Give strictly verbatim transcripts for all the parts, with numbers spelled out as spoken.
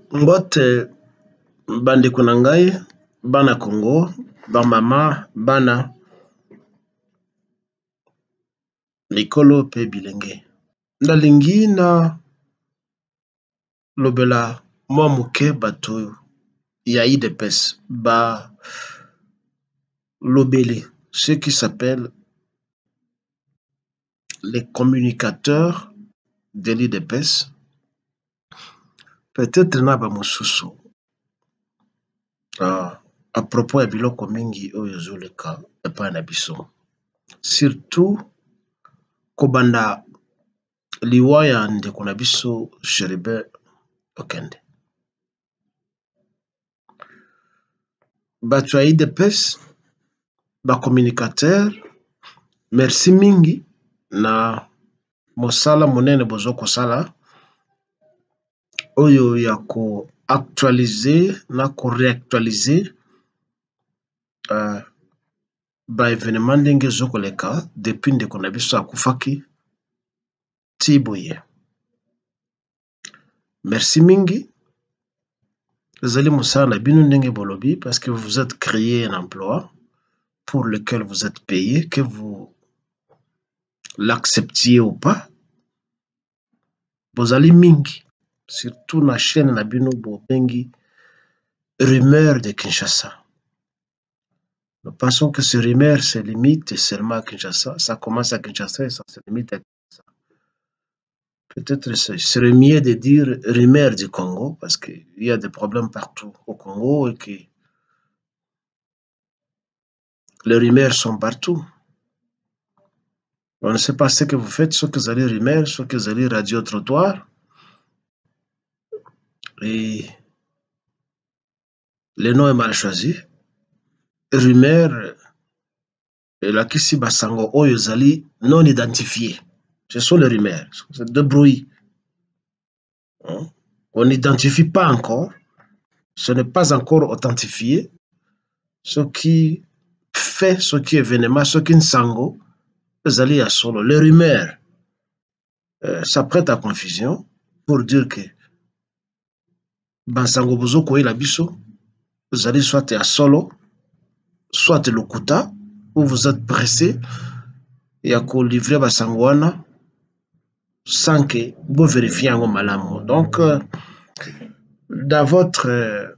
Mbote bandeko na ngai bana Congo ba mama bana mikolo pe bilenge nalingi na lobela mwa moke bato ya I D P S ba lobele ce qui s'appelle les communicateurs de l'I D P S peut-être na ba mosusu uh, à propos ya biloko mingi oyo ezoleka epai na biso surtout kobanda liwa ya ndeko na biso Cherubin Okende bato ya I D P S ba communicateur merci mingi na mosala monene bozo kosala oyo ya ko actualiser na ko réactualiser uh, ba événement ndenge ezokoleka depuis ndeko na biso akufaki tiboye merci mingi ezali mosala na bino ndenge bolobi parce que vous êtes créé un emploi pour lequel vous êtes payé, que vous l'acceptiez ou pas. Vous allez mingi, surtout na chaîne na bino bobengi rumeur de Kinshasa. Nous pensons que ce rumeur se limite seulement à Kinshasa. Ça commence à Kinshasa et ça se limite à Kinshasa. Peut-être ce serait mieux de dire rumeur du Congo parce qu'il y a des problèmes partout au Congo et que les rumeurs sont partout. On ne sait pas ce que vous faites, soit que vous allez rumeur, soit que vous allez radio-trottoir. Et le nom est mal choisi. Rumeur, et la kisi basango oyo ezali non identifié. Ce sont les rumeurs, c'est de bruit. On n'identifie pas encore, ce n'est pas encore authentifié. Ce qui fait, ce qui est événement, ce qui est sango, ezali ya solo. Les rumeurs, euh, ça prête à confusion pour dire que Bansango bozo koyela biso, ezali soit ya solo, soit lokuta, où vous êtes pressé, et à ko livrer Bansango wana, sans que vous vérifiez en malamu. Donc, euh, dans votre euh,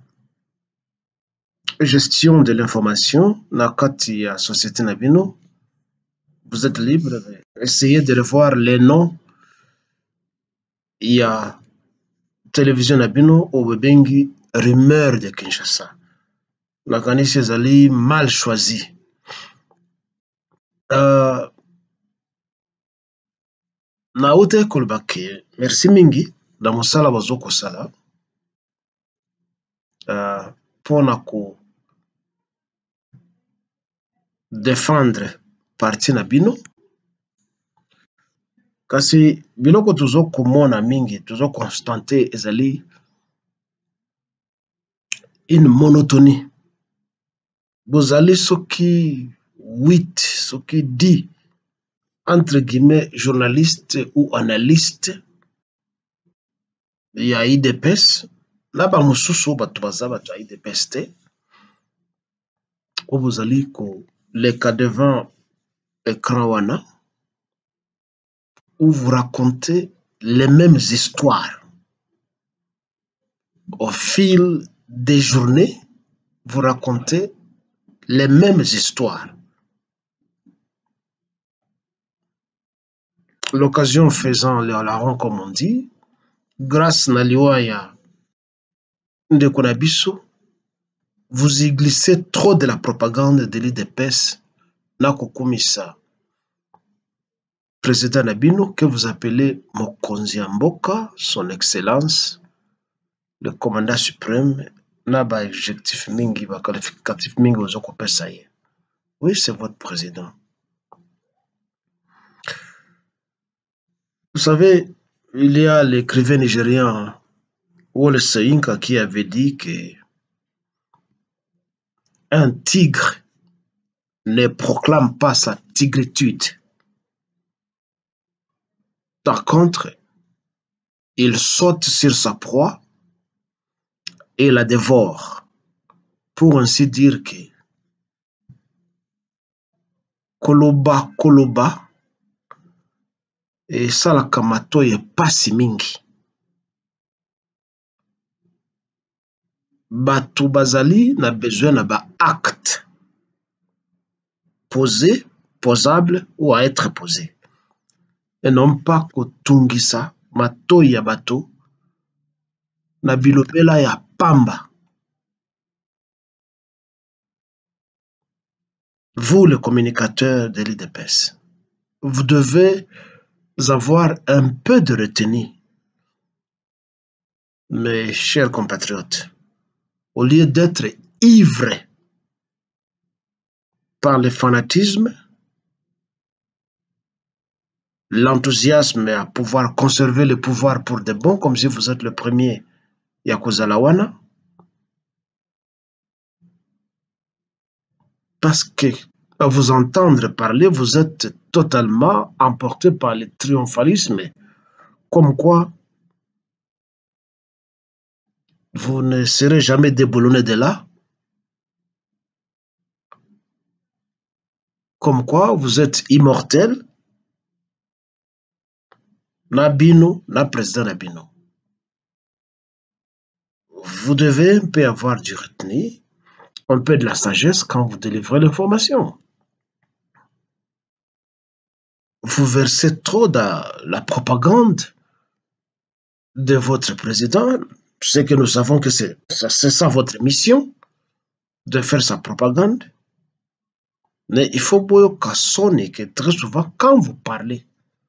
gestion de l'information, na kati ya société nabino, vous êtes libre, essayez de revoir les noms. Il y a télévision nabino au bebengi rumeur de Kinshasa. La kanisi ezali mal choisi. Euh, na ute kolbake, merci mingi, na mosala bazoko sala, euh, pour na ko défendre parti na bino. Kasi biloko tuzo komona mingi, tuzo constater ezali une monotonie. Bozali soki huit, soki dix, entre guillemets, journaliste ou analyste, il y a I D P S, là ba mosusu bato baza bato I D P S te, où vous allez ko les cas devant écran wana, où vous racontez les mêmes histoires. Au fil des journées, vous racontez les mêmes histoires. L'occasion faisant le larron, comme on dit, grâce à l'Iwaya Ndeko na biso, vous y glissez trop de la propagande de l'I D P S na kokumisa président Nabino que vous appelez Mokonzi Mboka, son excellence, le commandant suprême, na ba adjectif mingi, ba qualificatif mingi ozoko pesa ye. Oui, c'est votre président. Vous savez, il y a l'écrivain nigérian Wole Soyinka qui avait dit que un tigre ne proclame pas sa tigritude. Par contre, il saute sur sa proie et la dévore, pour ainsi dire que koloba koloba esalaka matoyi epasi mingi. Bato bazali na besoin na ba acte posé, posable ou à être posé, et non pas kotungisa matoyi ya bato na bilobela ya pamba. Vous, le communicateur de l'I D P S, vous devez avoir un peu de retenue, mes chers compatriotes, au lieu d'être ivre par le fanatisme, l'enthousiasme à pouvoir conserver le pouvoir pour de bon, comme si vous êtes le premier Yakozalawana, parce que à vous entendre parler, vous êtes totalement emporté par le triomphalisme, comme quoi vous ne serez jamais déboulonné de là, comme quoi vous êtes immortel, na bino, na président na bino. Vous devez un peu avoir du retenu, un peu de la sagesse quand vous délivrez l'information. Vous versez trop dans la propagande de votre président. C'est que nous savons que c'est ça, ça votre mission, de faire sa propagande. Mais il faut que sonner que très souvent, quand vous parlez,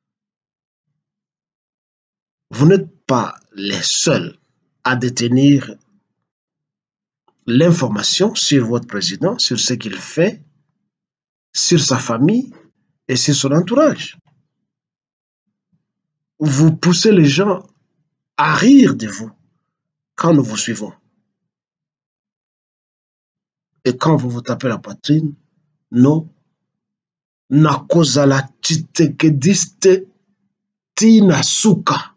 vous n'êtes pas les seuls à détenir l'information sur votre président, sur ce qu'il fait, sur sa famille et sur son entourage. Vous poussez les gens à rire de vous quand nous vous suivons. Et quand vous vous tapez la poitrine, non, nakozala titekediste tina suka.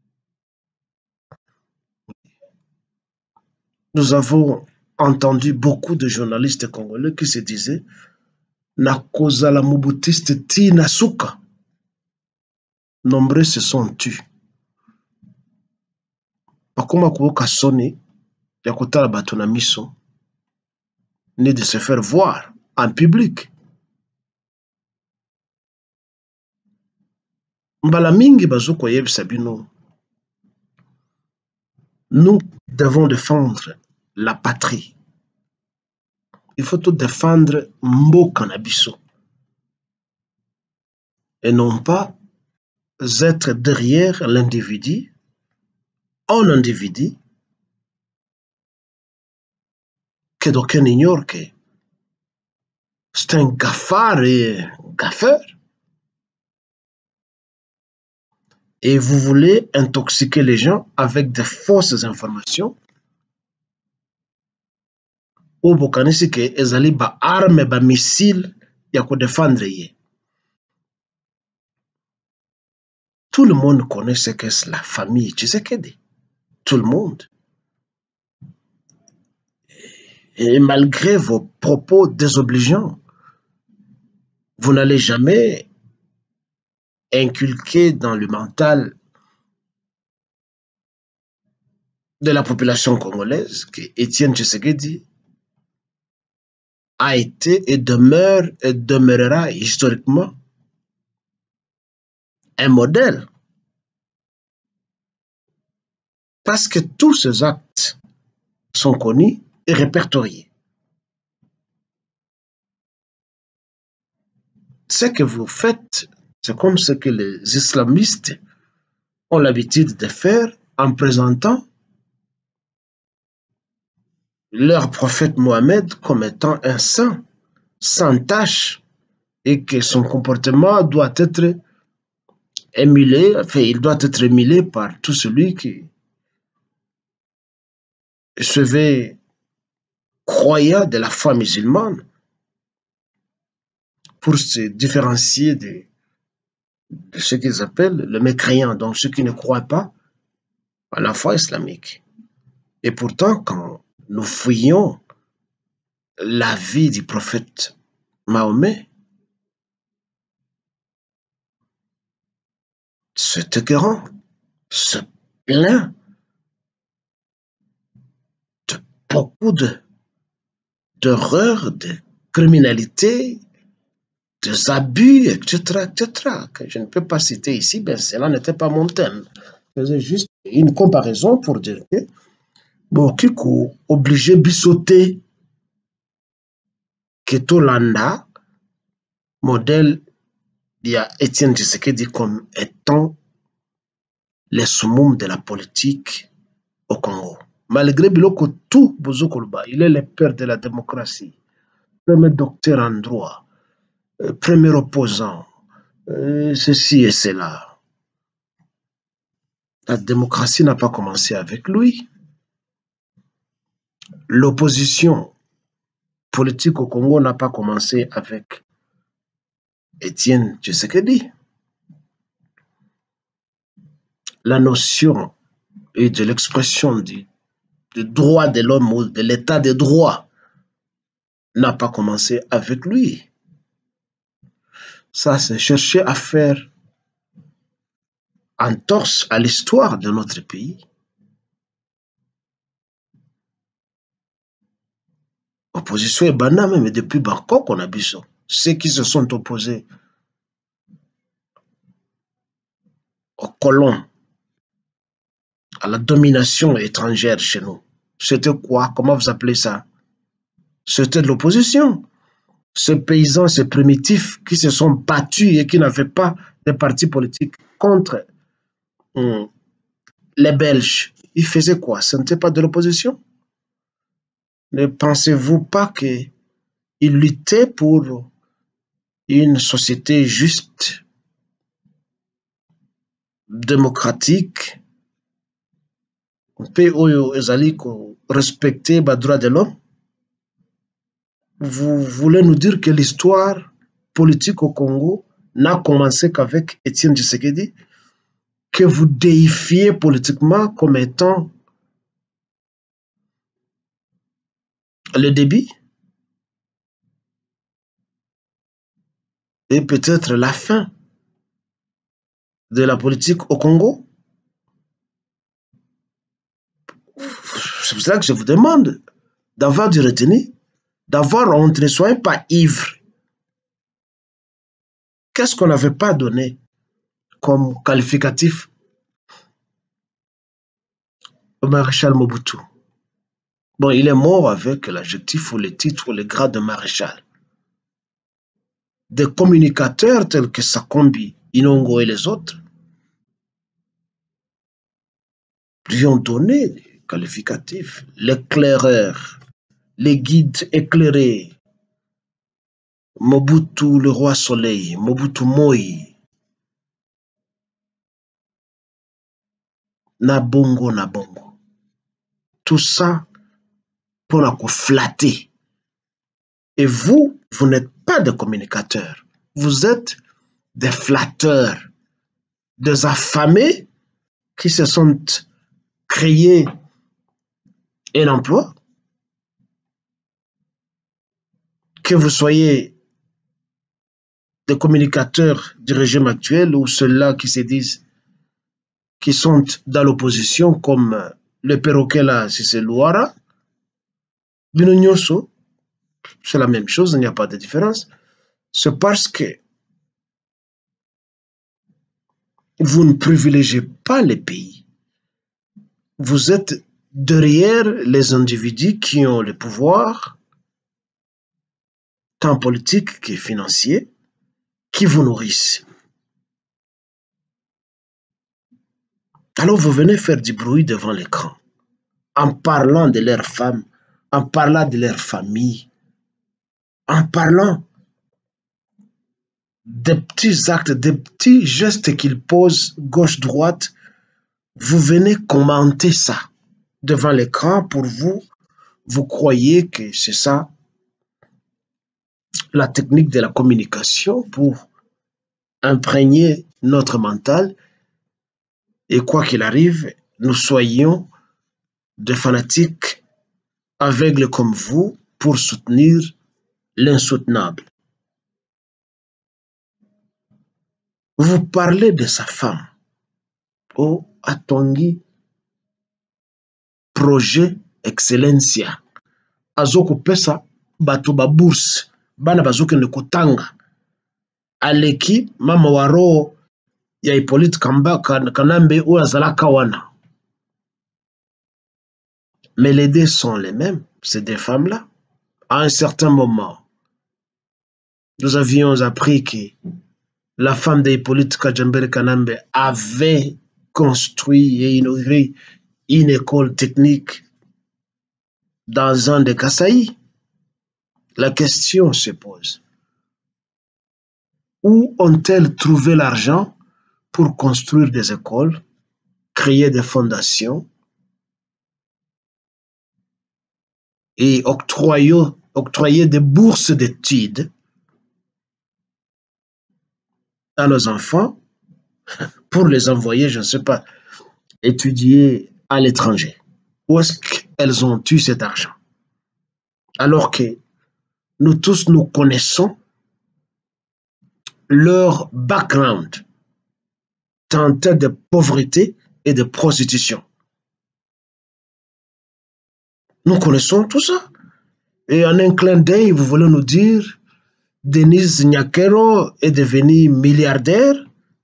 Nous avons entendu beaucoup de journalistes congolais qui se disaient nakozala mubutiste tina suka. Nombreux se sont tus. Bakoma kuoka soni ya kotala bato na miso, ni de se faire voir en public. Mbala mingi bazoko yebisa bino, nous devons défendre la patrie. Il faut tout défendre mboka na biso. Et non pas être derrière l'individu, un individu que d'aucun ignore que c'est un gaffard et gaffeur. Et vous voulez intoxiquer les gens avec de fausses informations. Ou bokanisi que ezali ba arme, ba missile ya ko défendre ye. Tout le monde connaît ce qu'est la famille Tshisekedi. Tout le monde. Et malgré vos propos désobligeants, vous n'allez jamais inculquer dans le mental de la population congolaise que Étienne Tshisekedi a été et demeure et demeurera historiquement un modèle. Parce que tous ces actes sont connus et répertoriés. Ce que vous faites, c'est comme ce que les islamistes ont l'habitude de faire en présentant leur prophète Mohammed comme étant un saint, sans tache, et que son comportement doit être émulé, enfin, il doit être émulé par tout celui qui se veut croyant de la foi musulmane pour se différencier de, de ce qu'ils appellent le mécréant, donc ceux qui ne croient pas à la foi islamique. Et pourtant, quand nous fouillons la vie du prophète Mahomet, cet écœurant se plaint de beaucoup de d'horreurs, de criminalité, des abus, et cetera, et cetera, que je ne peux pas citer ici, ben cela n'était pas mon thème. C'est juste une comparaison pour dire que bon, Kikou obligé de sauter Ketolanda, modèle il y a Étienne Tshisekedi comme étant les summum de la politique au Congo. Malgré Biloko tout Bouzoukolba, il est le père de la démocratie, premier docteur en droit, euh, premier opposant, euh, ceci et cela. La démocratie n'a pas commencé avec lui. L'opposition politique au Congo n'a pas commencé avec Étienne Tshisekedi. La notion et de l'expression du, du droit de l'homme ou de l'état de droit n'a pas commencé avec lui. Ça, c'est chercher à faire entorse à l'histoire de notre pays. Opposition est banale, même depuis Bangkok, on a vu ça. Ceux qui se sont opposés aux colons, à la domination étrangère chez nous, c'était quoi? Comment vous appelez ça? C'était de l'opposition. Ces paysans, ces primitifs qui se sont battus et qui n'avaient pas de parti politique contre hum, les Belges, ils faisaient quoi? Ce n'était pas de l'opposition? Ne pensez-vous pas qu'ils luttaient pour une société juste, démocratique, un pays où ils respecter les droits de l'homme? Vous voulez nous dire que l'histoire politique au Congo n'a commencé qu'avec Étienne Tshisekedi, que vous déifiez politiquement comme étant le début et peut-être la fin de la politique au Congo? C'est pour cela que je vous demande d'avoir du retenu, d'avoir honte, ne soyez pas ivre. Qu'est-ce qu'on n'avait pas donné comme qualificatif au maréchal Mobutu? Bon, il est mort avec l'adjectif ou le titre ou le grade de maréchal. Des communicateurs tels que Sakombi, Inongo et les autres lui ont donné des qualificatifs. L'éclaireur, les guides éclairés, Mobutu le roi soleil, Mobutu Moi, Nabongo Nabongo. Tout ça pour la flatter. Et vous, vous n'êtes pas des communicateurs. Vous êtes des flatteurs, des affamés qui se sont créés un emploi. Que vous soyez des communicateurs du régime actuel ou ceux-là qui se disent qui sont dans l'opposition comme le perroquet là, si c'est Louara, c'est la même chose, il n'y a pas de différence. C'est parce que vous ne privilégiez pas les pays. Vous êtes derrière les individus qui ont le pouvoir, tant politique que financier, qui vous nourrissent. Alors vous venez faire du bruit devant l'écran, en parlant de leurs femmes, en parlant de leur famille, en parlant des petits actes, des petits gestes qu'ils posent gauche-droite. Vous venez commenter ça devant l'écran pour vous. Vous croyez que c'est ça la technique de la communication pour imprégner notre mental et quoi qu'il arrive, nous soyons de fanatiques aveugles comme vous pour soutenir l'insoutenable. Vous parlez de sa femme. Oh, Atongi, projet Excellencia. Azoko pesa bato ba bourse. Bana bazoke ne kotanga. Aleki mama waro ya Hippolyte Kamba Kanambe ou azalaka wana. Mais les deux sont les mêmes, ces deux femmes-là. À un certain moment, nous avions appris que la femme d'Hippolyte Kajambere Kanambe avait construit et inauguré une école technique dans un des Kasaï. La question se pose. Où ont-elles trouvé l'argent pour construire des écoles, créer des fondations et octroyer, octroyer des bourses d'études à nos enfants pour les envoyer, je ne sais pas, étudier à l'étranger? Où est-ce qu'elles ont eu cet argent? Alors que nous tous, nous connaissons leur background tenté de pauvreté et de prostitution. Nous connaissons tout ça. Et en un clin d'œil, vous voulez nous dire, Denis Nyakero est devenu milliardaire?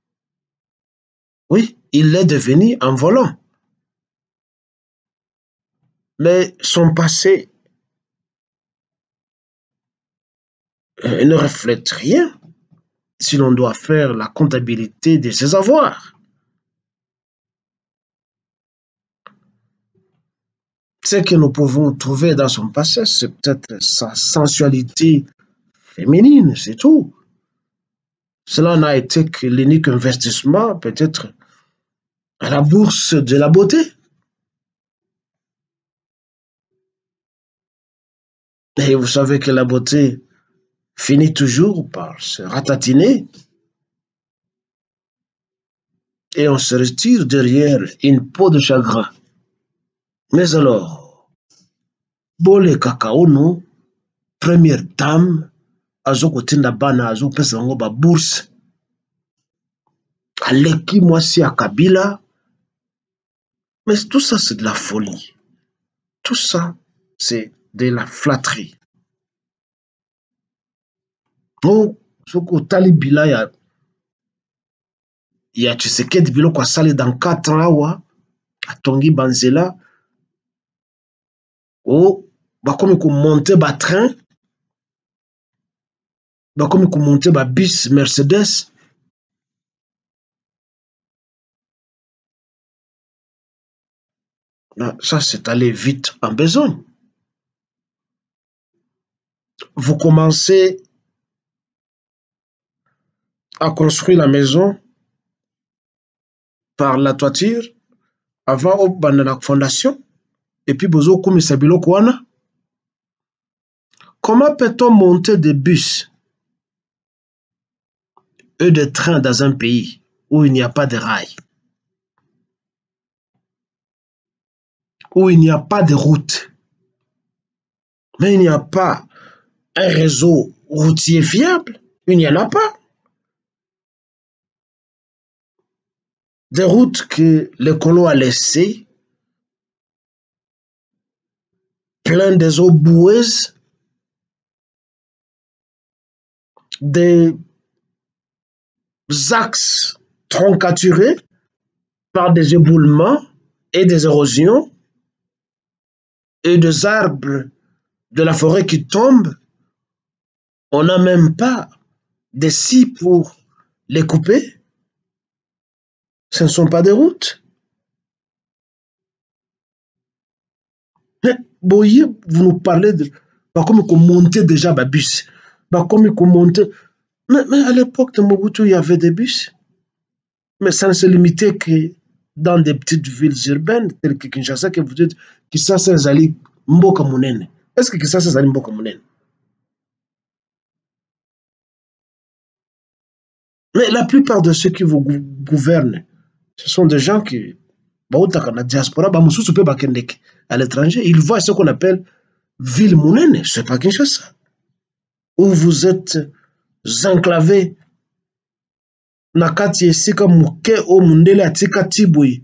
Oui, il est devenu en volant. Mais son passé euh, ne reflète rien si l'on doit faire la comptabilité de ses avoirs. Ce que nous pouvons trouver dans son passé, c'est peut-être sa sensualité féminine, c'est tout. Cela n'a été que l'unique investissement, peut-être, à la bourse de la beauté. Et vous savez que la beauté finit toujours par se ratatiner et on se retire derrière une peau de chagrin. Mais alors, Bole Kakaono, première dame, Azoko Tinda Bana, Azoko Pesango ba bourse, Aleki Mwasi à Kabila. Mais tout ça, c'est de la folie. Tout ça, c'est de la flatterie. Oh, Soko Talibila ya ya Tshisekedi biloko asali dans quatre ans awa, atongi banzela, oh, bakomi ko monter ba train, bakomi ko monter ba bus Mercedes. Là, ça, c'est aller vite en besogne. Vous commencez à construire la maison par la toiture avant au la fondation et puis bozo komi sabilo kwana. Comment peut-on monter des bus et des trains dans un pays où il n'y a pas de rails, où il n'y a pas de route, mais il n'y a pas un réseau routier fiable? Il n'y en a pas. Des routes que le colon a laissées, plein des eaux boueuses, des axes troncaturés par des éboulements et des érosions, et des arbres de la forêt qui tombent. On n'a même pas de scie pour les couper. Ce ne sont pas des routes. Mais boye, vous nous parlez de bah, comme qu'on montait déjà des bus. Bah, comme qu'on montait. Mais, mais à l'époque de Mobutu, il y avait des bus. Mais ça ne se limitait que dans des petites villes urbaines, telles que Kinshasa, que vous dites Kinshasa Zali Mboka Munene. Est-ce que Kinshasa Zali Mboka Munene? Mais la plupart de ceux qui vous gouvernent, ce sont des gens qui bautaka na diaspora, ba mususu pe bakendeke à l'étranger, ils voient ce qu'on appelle ville monene, c'est pas Kinshasa, où vous êtes enclavés na kati esika muke o mundele atika tibui.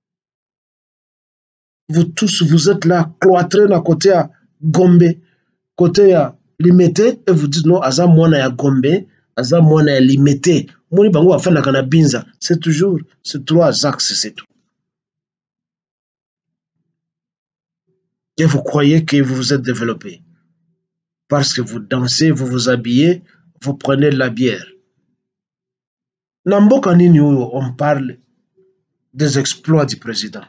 Vous tous, vous êtes là, cloîtrés na côté à Gombe, côté à Limité, et vous dites non, aza mwana ya Gombe, aza mwana ya Limité. Moni bango afana kana binza, c'est toujours ces trois axes, c'est tout. Et vous croyez que vous vous êtes développé. Parce que vous dansez, vous vous habillez, vous prenez de la bière. Namboka nini oyo, on parle des exploits du président.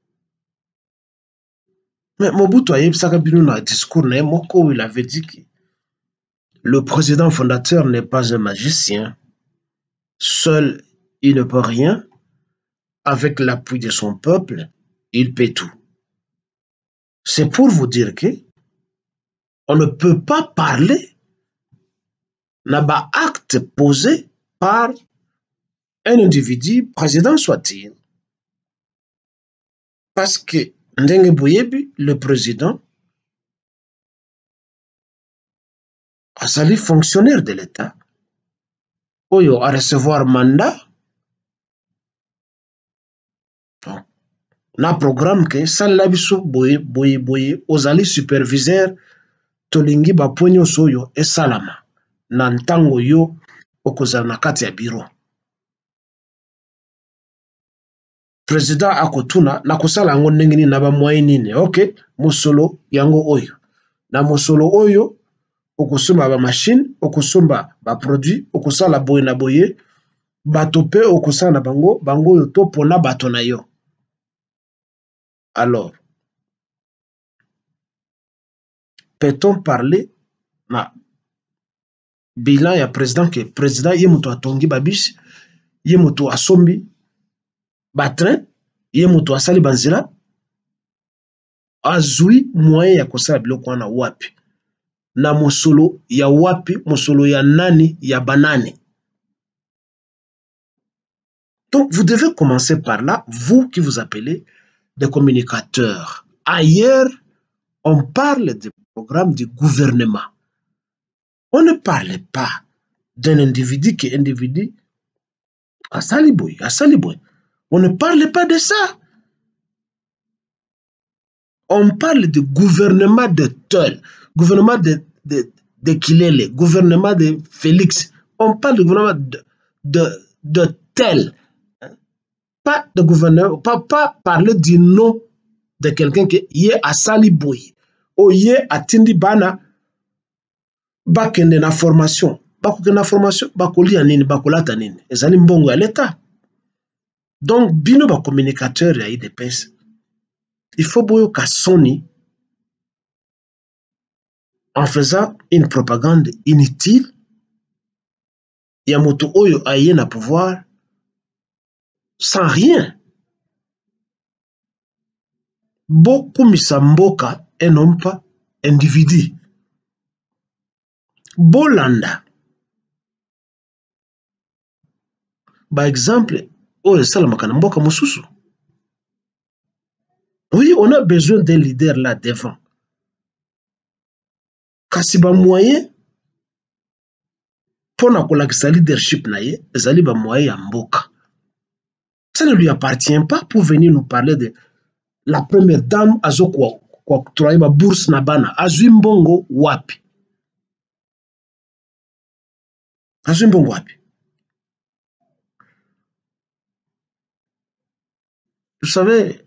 Mais Mobutu a eu un discours, où il avait dit que le président fondateur n'est pas un magicien. Seul, il ne peut rien. Avec l'appui de son peuple, il peut tout. C'est pour vous dire que on ne peut pas parler d'un acte posé par un individu, président soit-il. Parce que Ndenge Boyebi, le président, a sali fonctionnaire de l'État. Oyo a recevoir mandat. Na programme que sala biso boye boye boye ozali superviseur tolingi baponyo soyo e salama na ntango yo okozala na kati ya bureau. Président akotuna na kosala yango ndenge nini na ba moyen nini. OK, mosolo yango oyo. Na mosolo oyo okosomba ba machine, okosomba ba produit, okosala boye na boye, bato pe okosala na bango, bango yo to pona bato na yo. Alors, peut-on parler na bilan ya président que président ye muto atongi babis, ye muto asombi batrin, ye muto asali banzela, azui moyen ya kosala biloko wana wapi. Na mosolo ya wapi, mosolo ya nani, ya banane. Donc, vous devez commencer par là, vous qui vous appelez des communicateurs. Ailleurs, on parle des programmes du gouvernement. On ne parle pas d'un individu qui est individu à Saliboy, à Saliboy. On ne parle pas de ça. On parle du gouvernement de Teul, gouvernement de, de, de Kilele, gouvernement de Félix. On parle du gouvernement de, de, de tel. Pas de gouvernement, pas, pas parler du nom de quelqu'un qui est à Saliboy. Ou y est à Tindibana. Bakende na formation, bakende na formation, bakoli anini, bakolata nini, ezali mbongo ya l'État. Donc, bino ba communicateur ya I D P S, il faut boyo kasoni en faisant une propagande inutile, ya moto oyo aye na pouvoir sans rien. Beaucoup misa mboka et non pas individu. Bolanda. Par exemple, oh, oui, on a besoin d'un leader là devant. Kasi ba moyen pour na kolakisa leadership na ye, ezali ba moyen ya mboka. Ça ne lui appartient pas pour venir nous parler de la première dame azo kwa kwa kutoa ba bourse na bana. Azwi mbongo wapi? Azwi mbongo wapi? Vous savez,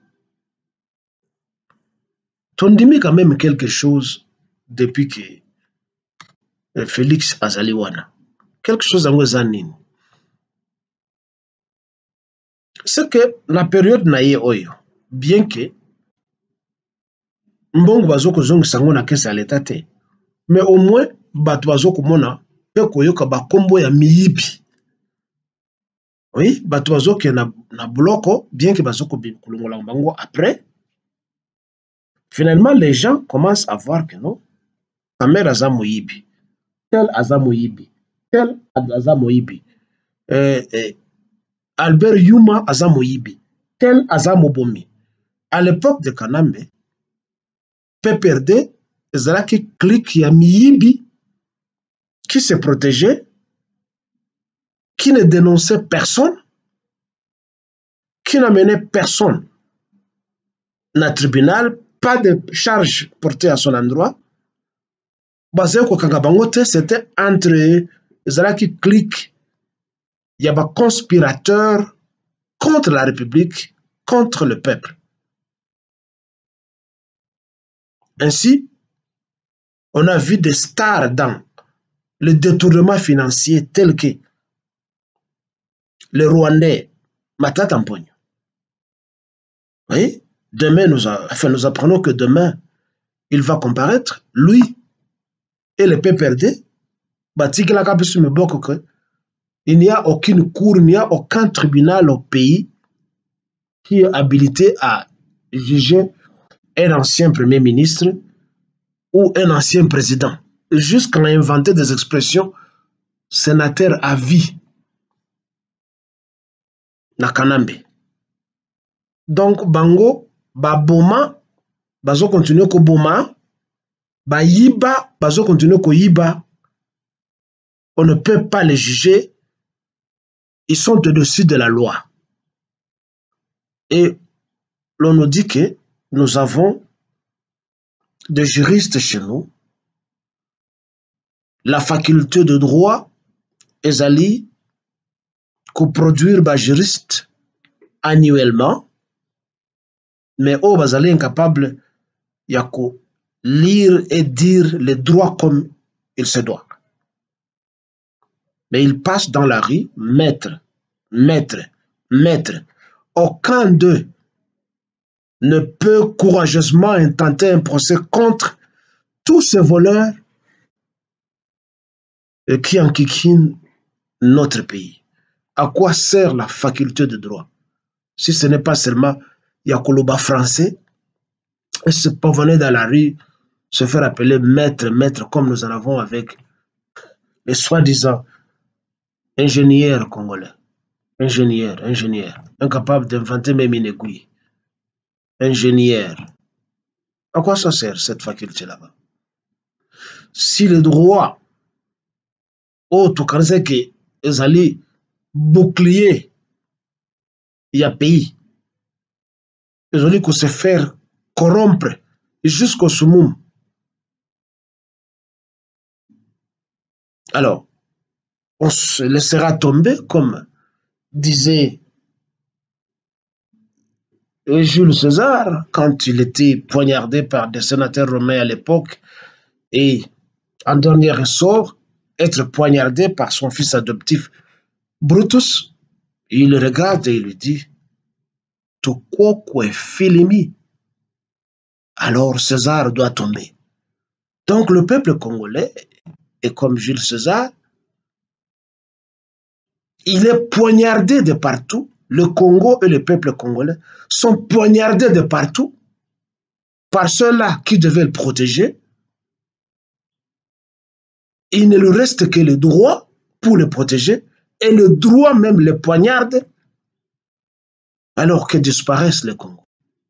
tondimi quand même quelque chose depuis que Félix Azaliwana. Quelque chose en Wazanine. C'est que la période naïe oyo, bien que mbongo bazoko zongi sango na kesa l'État te, mais au moins bato bazoko mona pe koyoka ba kombo ya miyibi. Oui, bato bazoko na na bloko, bien que bazoko kulongola bango après. Finalement, les gens commencent à voir que non, ta mère aza moyibi, tel aza moyibi, tel aza moyibi, euh, euh, Albert Yuma aza moyibi. tel Azamobomi. À l'époque de Kanambe, P P R D, Zalaki clique Yamiyibi, qui se protégeait, qui ne dénonçait personne, qui n'amenait personne dans le tribunal, pas de charge portée à son endroit. C'était entre Zalaki clique, il y a un conspirateur contre la République, contre le peuple. Ainsi, on a vu des stars dans le détournement financier tel que le Rwandais Matata Mponyo. Oui, demain, nous, a, enfin, nous apprenons que demain, il va comparaître, lui et le P P R D. Il n'y a aucune cour, il n'y a aucun tribunal au pays qui est habilité à juger un ancien premier ministre ou un ancien président. Jusqu'à inventer des expressions sénateur à vie. Na Kanambe. Donc, Bango, Baboma, Bazo continue ko Boma, Bayiba, Bazo continue ko Yiba. On ne peut pas les juger. Ils sont au-dessus de la loi. Et l'on nous dit que nous avons des juristes chez nous, la faculté de droit, Ezali, qu'on produire des juristes annuellement, mais au Bazali incapable, il y a qu'à lire et dire les droits comme il se doit. Mais ils passent dans la rue, maître, maître, maître. Aucun d'eux ne peut courageusement intenter un procès contre tous ces voleurs qui enquiquinent notre pays. À quoi sert la faculté de droit? Si ce n'est pas seulement Yakoloba français, et se promener dans la rue, se faire appeler maître, maître, comme nous en avons avec les soi-disant ingénieurs congolais. Ingénieur, ingénieur, incapable d'inventer même une aiguille. Ingénieur. À quoi ça sert cette faculté là-bas? Si le droit, oh, tout cas, c'est que les alliés bouclier, il y a pays. Ils ont dit qu'on se faire corrompre jusqu'au summum. Alors, on se laissera tomber, comme disait Jules César, quand il était poignardé par des sénateurs romains à l'époque, et en dernier ressort, être poignardé par son fils adoptif Brutus. Il le regarde et il lui dit, Tokokwe Philimi. Alors César doit tomber. Donc le peuple congolais, et comme Jules César, il est poignardé de partout. Le Congo et le peuple congolais sont poignardés de partout par ceux-là qui devaient le protéger. Il ne lui reste que le droit pour le protéger, et le droit même le poignarde, alors que disparaissent les Congo.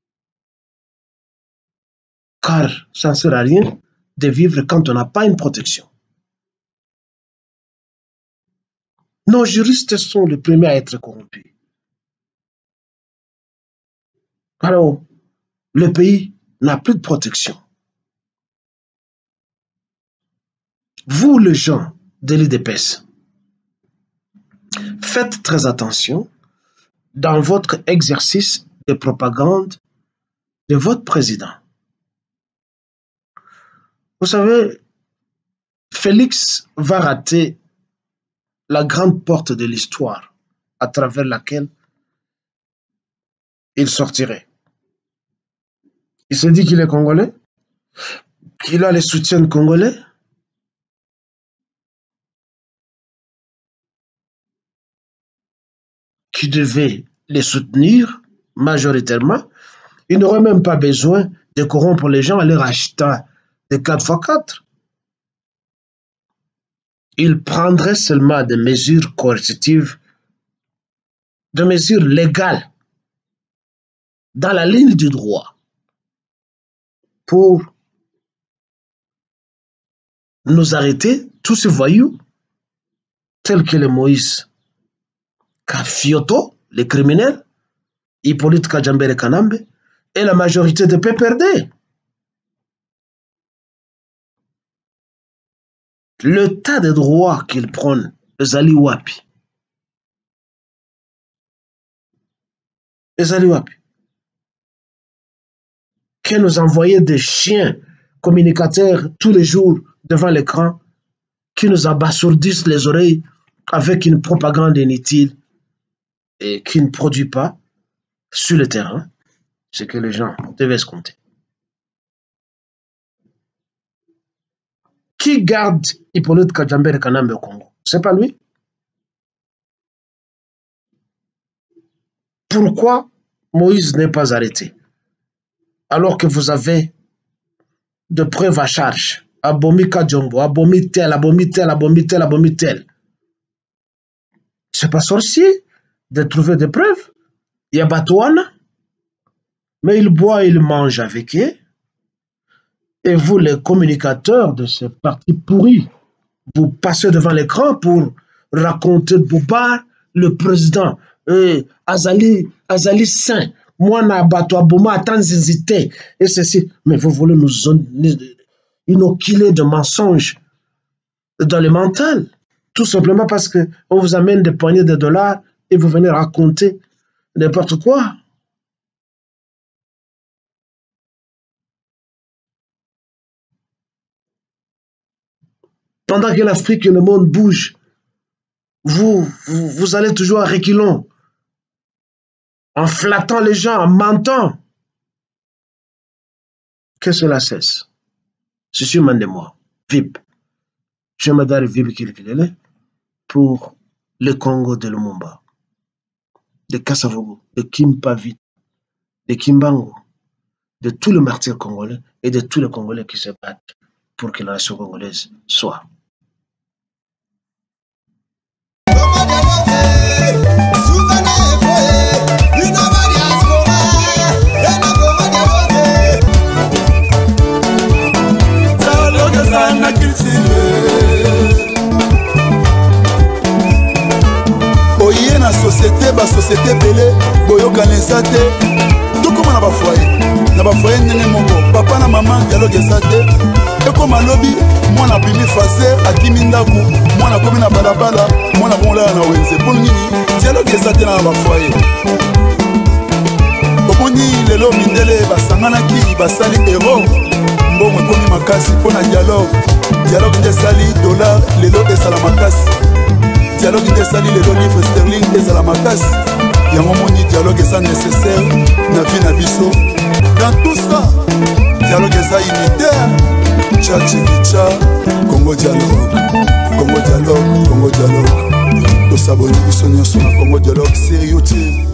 Car ça ne sert à rien de vivre quand on n'a pas une protection. Nos juristes sont les premiers à être corrompus. Alors, le pays n'a plus de protection. Vous, les gens de l'I D P S, faites très attention dans votre exercice de propagande de votre président. Vous savez, Félix va rater la grande porte de l'histoire à travers laquelle il sortirait. Il se dit qu'il est congolais, qu'il a le soutien congolais. Qui devait les soutenir majoritairement. Il n'aurait même pas besoin de corrompre les gens en leur achetant des quatre fois quatre. Il prendrait seulement des mesures coercitives, des mesures légales dans la ligne du droit pour nous arrêter, tous ces voyous, tels que les Moïse Kafioto, les criminels, Hippolyte Kajambere Kanambe, et la majorité de P P R D. Le tas de droits qu'ils prennent, Ezali Wapi. Ezali Wapi. Que nous envoyer des chiens communicateurs tous les jours devant l'écran qui nous abasourdissent les oreilles avec une propagande inutile et qui ne produit pas sur le terrain ce que les gens devaient se compter. Qui garde Hippolyte Kajambere Kanambe au Congo? C'est pas lui. Pourquoi Moïse n'est pas arrêté? Alors que vous avez de preuves à charge. Abomi Kadjombo, abomi tel, abomi tel, abomi tel, abomi tel. C'est pas sorcier de trouver des preuves. Il y a Batouana, mais il boit, il mange avec eux. Et vous, les communicateurs de ce parti pourri, vous passez devant l'écran pour raconter Bouba, le président, euh, Azali, Azali Saint, moi, na Batou Abouma, attends, hésiter, et ceci. Mais vous voulez nous inoculer de mensonges dans le mental, tout simplement parce qu'on vous amène des poignées de dollars et vous venez raconter n'importe quoi. Pendant que l'Afrique et le monde bougent, vous, vous, vous allez toujours à reculons, en flattant les gens, en mentant. Que cela cesse. Je suis Mandémois, V I P. Je m'adore V I P Kilkilele pour le Congo de Lumumba, de Kassavogo, de Kimpavit, de Kimbango, de tous les martyrs congolais et de tous les Congolais qui se battent pour que la nation congolaise soit. Oye na société, ba société belé, boyoka nesate, tout comme na ba foyer, na ba foyer nene moko, papa na maman dialogue esate, et comme lobby, moi na bimi faser, akimi ndaku, moi na komi na balabala, moi na bonla na wenze, pour nini dialogue esate na ba foyer. Omoni lelo mindele basanganaki basali héros, mbongo komi makasi pour na dialogue, dialogue ndesali dollar lelo esala makasi. Dialogue desali les livres sterling et à la macasse. Yango moni dialogue est nécessaire na vie na biso. Dans tout ça, dialogue est unitaire. Tcha tcha Congo dialogue, Congo dialogue, Congo dialogue. Nous sabons biso nyonso na Congo dialogue sur YouTube.